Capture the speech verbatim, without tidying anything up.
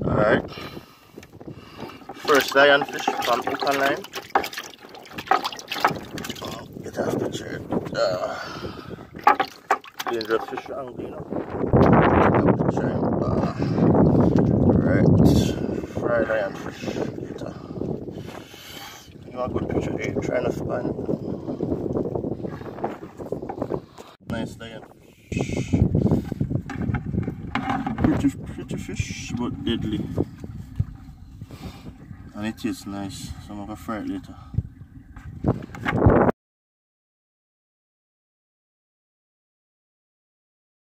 Alright. First lionfish from hook and line. Oh, get off the chair. Uh, dangerous fish angry, you know. Get off the chair. Uh, Alright. Fried lionfish. Later. You want a good picture here? Trying to find it. Nice lionfish. Pretty, pretty fish, but deadly. And it tastes nice, so I'm gonna fry it later.